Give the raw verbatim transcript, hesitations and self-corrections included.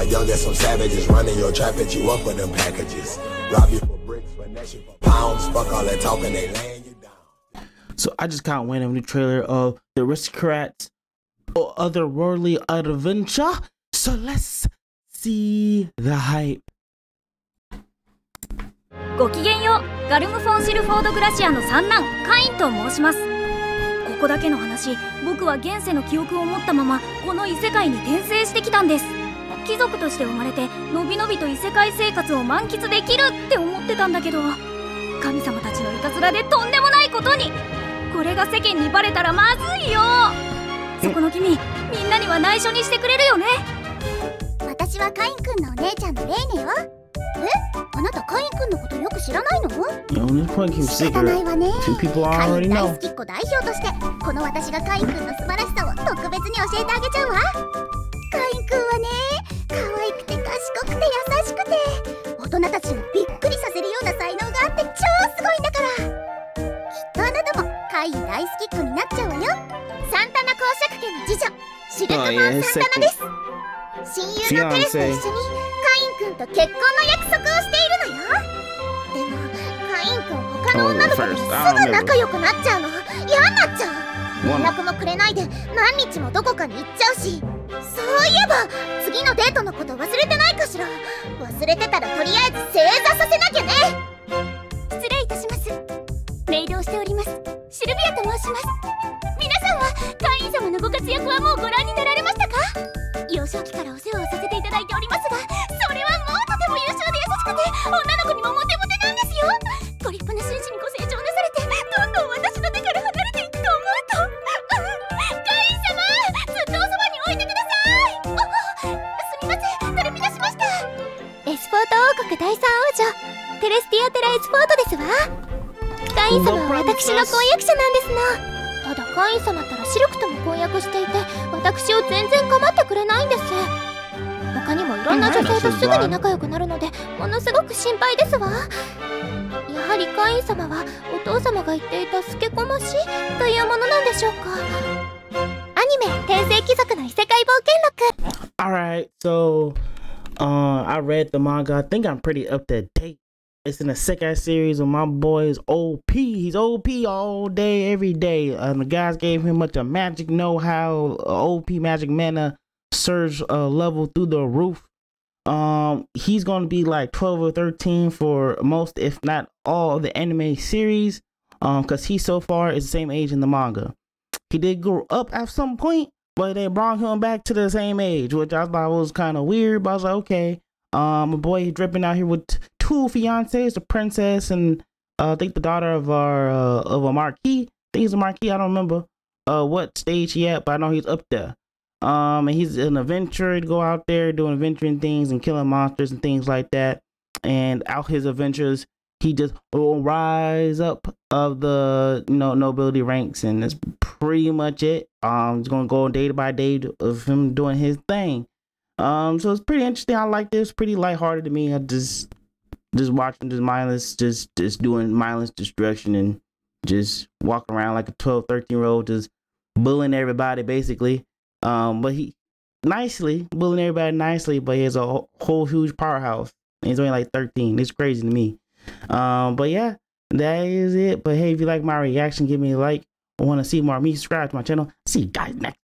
my youngest, some savages running your trap at you up with them packages. Rob you for bricks, finesse you for pounds. Fuck all that talking, they laying you down. So I just caught wind of a new trailer of The Aristocrats or Otherworldly Adventure. So let's see the hype. ごきげんよう、ガルム・フォン・シルフォード・グラシアの三男カインと申します。ここだけの話、僕は現世の記憶を持ったままこの異世界に転生してきたんです。貴族として生まれてのびのびと異世界生活を満喫できるって思ってたんだけど、神様たちのいたずらでとんでもないことに。これが世間にバレたらまずいよ。そこの君、みんなには内緒にしてくれるよね。 私はカインくんのお姉ちゃんのレイネよ。え、あなたカインくんのことよく知らないの？仕方ないわね。カイン大好きっ子代表としてこの私がカインくんの素晴らしさを特別に教えてあげちゃうわ。カインくんはね、可愛くて賢くて優しくて大人たちをびっくりさせるような才能があって超すごいんだから。きっとあなたもカイン大好きっ子になっちゃうわよ。サンタナ公爵家の次女シルク・ファン・サンタナです。親友のテレスと一緒にカインくんと結婚の約束をしているのよ。でもカインくん他の女の子とすぐ仲良くなっちゃうの。嫌になっちゃう。連絡もくれないで何日もどこかに行っちゃうし。そういえば次のデートのこと忘れてないかしら。忘れてたらとりあえず正座させなきゃね。失礼いたします。メイドをしておりますシルビアと申します。皆さんはカイン様のご活躍はもうご覧になられましたか？幼少期からお世話をさせていただいておりますが、それはもうとても優秀で優しくて女の子にもモテモテなんですよ。ご立派な紳士にご成長なされてどんどん私の手から離れていくと思うとカイン様、ずっとおそばに置いてください。あ、すみません、取り乱しました。エスポート王国第三王女テレスティア・テラ・エスポートですわ。カイン様は私の婚約者なんですの。ただカイン様ったらシルクとも婚約していて私を全然構ってくれないんです。他にもいろんな女性とすぐに仲良くなるのでものすごく心配ですわ。やはりカイン様はお父様が言っていたスケコマシというものなんでしょうか。アニメ「天聖貴族の異世界冒険録」。 Alright, so uh, I read the manga. I think I'm pretty up to date. It's in the second series of my boy is O P. He's O P all day, every day. Uh, the guys gave him much of magic know-how, uh, O P magic mana, surge uh, level through the roof. Um, he's gonna be like twelve or thirteen for most, if not all, of the anime series. Um, cause he so far is the same age in the manga. He did grow up at some point, but they brought him back to the same age, which I thought was kind of weird. But I was like, okay, um, my boy dripping out here with two fiancés, the princess and uh, I think the daughter of our uh, of a marquis. I think he's a marquis. I don't remember uh, what stage he at, but I know he's up there. Um, and he's an adventurer to go out there doing adventuring things and killing monsters and things like that. And out his adventures, he just will rise up of the you know nobility ranks, and that's pretty much it. Um, he's gonna go day by day of him doing his thing. Um, so it's pretty interesting. I like this. Pretty lighthearted to me. I just just watching this mindless, just just doing mindless destruction and just walking around like a twelve, thirteen year old, just bullying everybody basically. Um, but he nicely bullying everybody nicely, but he has a whole, whole huge powerhouse. And he's only like thirteen. It's crazy to me. Um, but yeah, that is it. But hey, if you like my reaction, give me a like. I want to see more of me, subscribe to my channel. See you guys next.